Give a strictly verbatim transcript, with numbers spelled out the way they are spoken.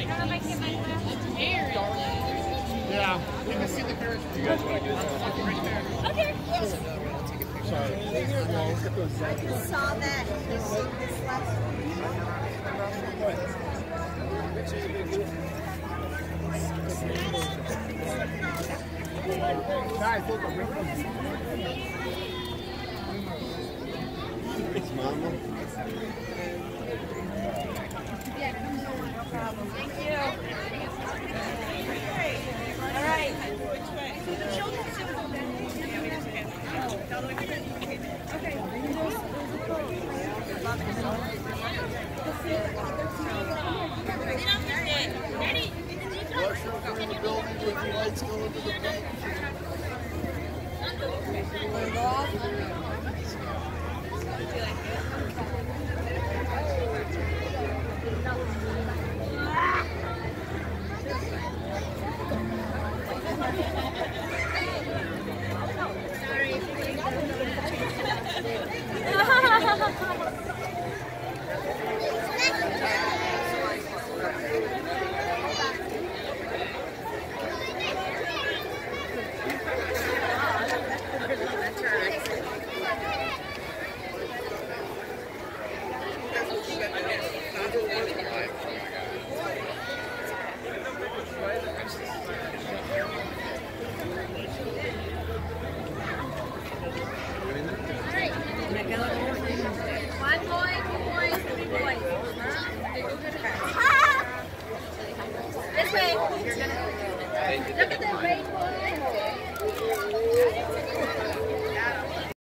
Yeah. You can see the Ferris wheel. You guys want to get it? Right there. Okay. Sorry. I saw that this, this last Guys, look, I'm It's mama. Yeah, no problem. Thank you. All right. Which way? Okay. Usher in the building with the lights going to the pink.